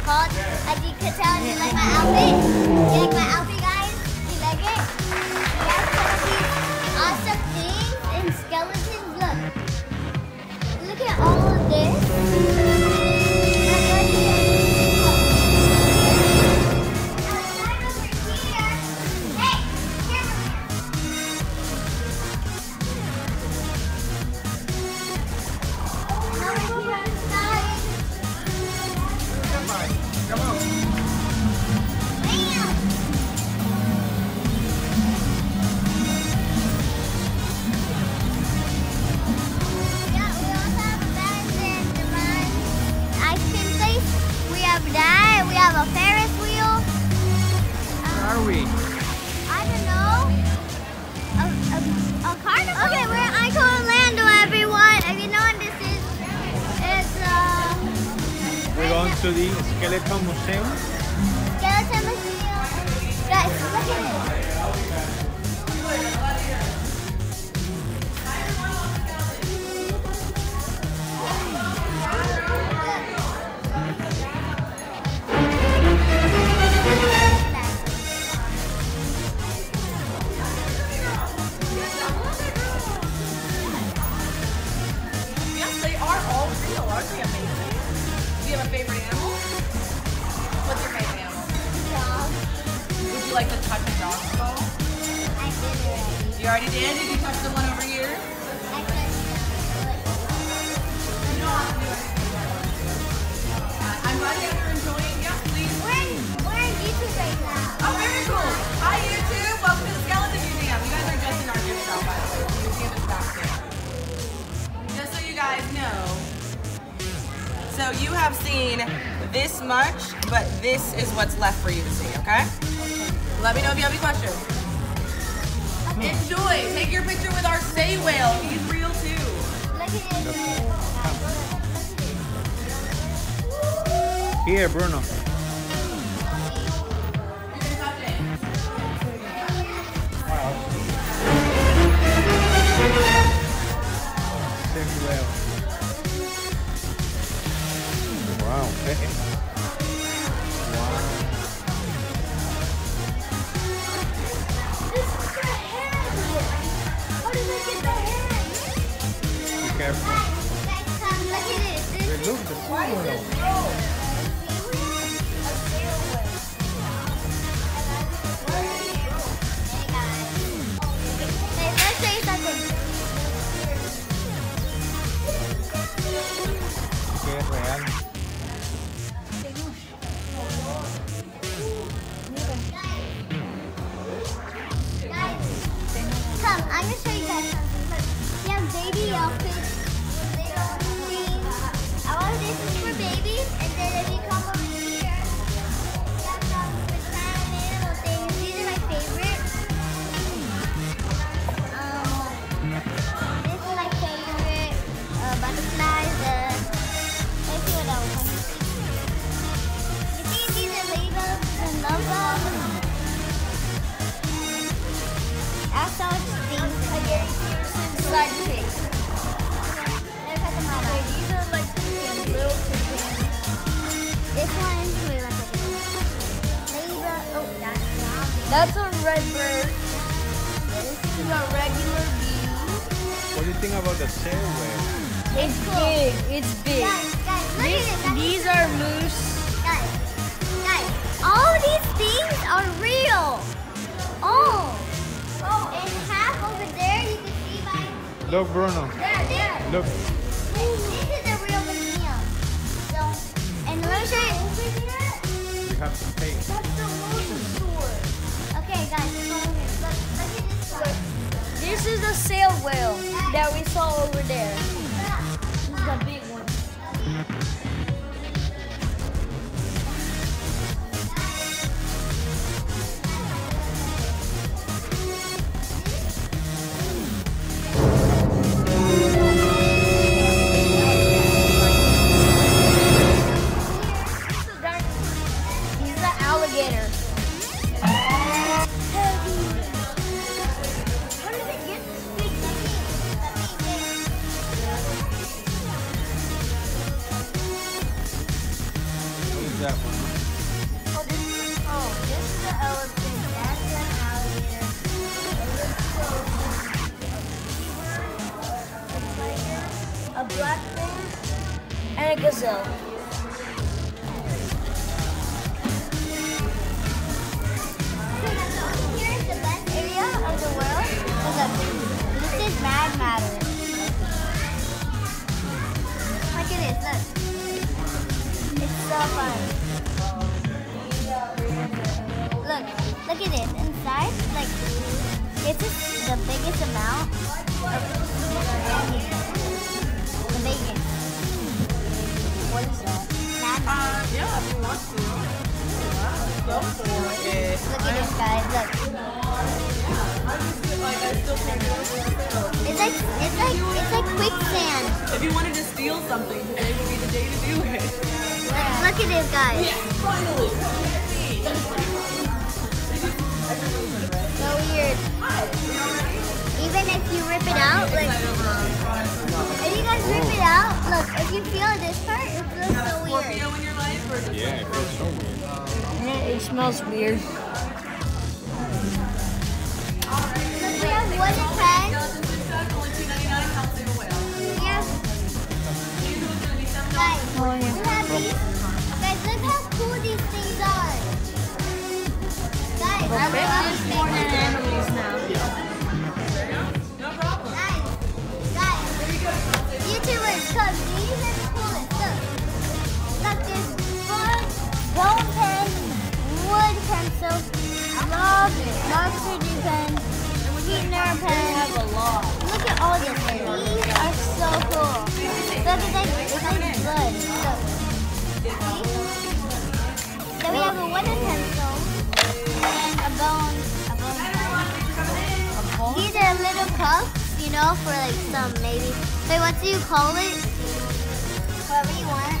called. As you can tell, you like my outfit? You like my outfit, guys? You like it? We have some of these awesome things and skeletons. Look. Look at all of this. We have a Ferris wheel. Where are we? I don't know. A carnival? Okay, we're at Ico Orlando, everyone. If you know what this is, it's We're going to the Skeleton Museum. Skeleton Museum. Guys, look at it. Do you have a favorite animal? What's your favorite animal? Dog. Would you like to touch a dog skull? I did already. You already did? Did you touch the one over here? I touched it. I'm glad you guys are enjoying. Yeah, please. We're in YouTube right now. Oh, very cool. Hi, YouTube. Welcome to the Skeleton Museum. You guys are just in our gift shop, by the way. The museum is back there. Just so you guys know. So you have seen this much, but this is what's left for you to see, okay? Let me know if you have any questions. Enjoy. Take your picture with our say whale. He's real too. Look at it. Here, Bruno. You can touch it. Same whale. Wow. Wow. This is the head. How did I get the head? Be careful. Guys, come look at it. This Hey, look, the whale. Hey, let's say something. Que es real. Come, I'm gonna show you guys something. Look, we have baby outfits. All of this is for babies, and then if you come over here, we have some retirement animal things. These are my favorite. This is my favorite. Butterflies. Let's see what else. You see these are labels and logos. That's all things again. Side pick. These are like little chickens. This one, wait, what's it? Label. Oh, that's a red bird. This is a regular bee. What do you think about the sail whale? It's cool. big. It's big. Guys, look at it. These are moose. Guys, all these things are real. Oh, and half over there you can see by Look, Bruno. there. Look. This is a real museum. So, and let me show you over here. You have to pay. That's the mosasaur. Okay, guys, come over here. Look at this one. This is the sail whale that we saw over there. This is the big one. He's the alligator. How did it get this big thing? that one. This is the elephant. That's the alligator. A black bear and a gazelle. Here's the best area of the world. Look, this is mad matter. Look at this, look. It's so fun. Look at this. Inside, like, it's just the biggest amount of anything. The biggest. What is that? Mad matter. Yeah, if you want to. Go for it. Look at this, guys. Look. It's like quicksand. If you wanted to steal something, today would be the day to do it. Look at this, guys. Finally. So weird. Even if you rip it out, like, if you guys rip it out, look, if you feel this part, it feels so weird. Scorpio in your life, or just Yeah, it feels so weird. It smells weird. Look, we have wooden pens. skeleton fish duck, only $2.99, help save a whale. We have, guys, we have these. Guys, look how cool these things are. Guys, I love these More than things. animals now. No problem. Guys, YouTubers, come. These are the coolest. Look, there's bone pen, wood pencil, lobster pen, sweetener pen. A lot. Look at all this. These are so cool. Look, it's like blood. Look. See? Then we have a wooden pencil and a bone pen. These are little cups, you know, for like some maybe. Wait, what do you call it? Whatever you want.